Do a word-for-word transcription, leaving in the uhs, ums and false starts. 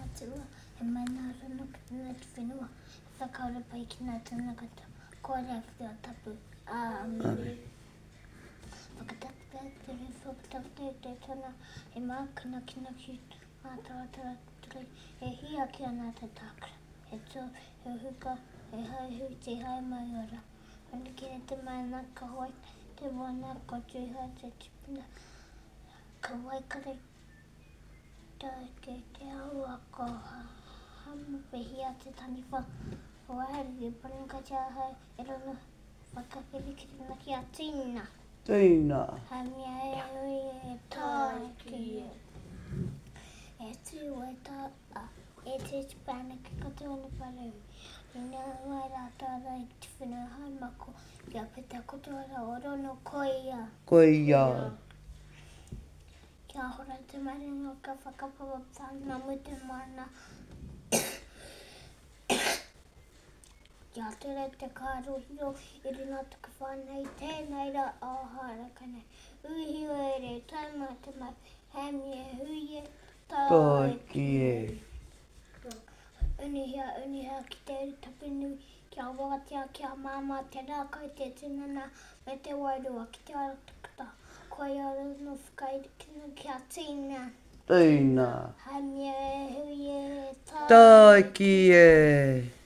atua. E mai nā rana ki tēnā te whenua. E whakaura pai ki nā tēnā kata. Koe rea whia tapu. Āmere. Whakatapia te re whakatapia te tana. E mākana kina ki mātaratara tui. E hia ki ana te tākara. E tō, e huka, e haihu te hai mai ora. Honi kere te mai nā ka hoi. Te wana ka tuiha te tipuna. Ka waikare. Tā ke te aua ka hamu pehia te taniwha. Waiharuru Bolaqace ahai. E rono whakawhiri ki rina ki a tīna. Tīna. Hamia e ui e tāki e. E tū wai tā a. E te tipana ki kato ana parau. Ina wai rā tāra i te whenua hai mako. Kia pita koto ara o rono koia. Koia. Kia hora te maringa ka whakapawa tāna mu te mana. Kia tere te kārohiro i rina tuku whānei tēnei ra āhara kanei. Uhi oere taima te mai. Hami e hui e Tāki e. Unihia, unihia ki te tapinu. Kia wakatia, kia māma te rākai te tinana. Me te wairua ki te aratukata. Koe ara no whakairikina kia tīna. Tīna. Hami e hui e Tāki e.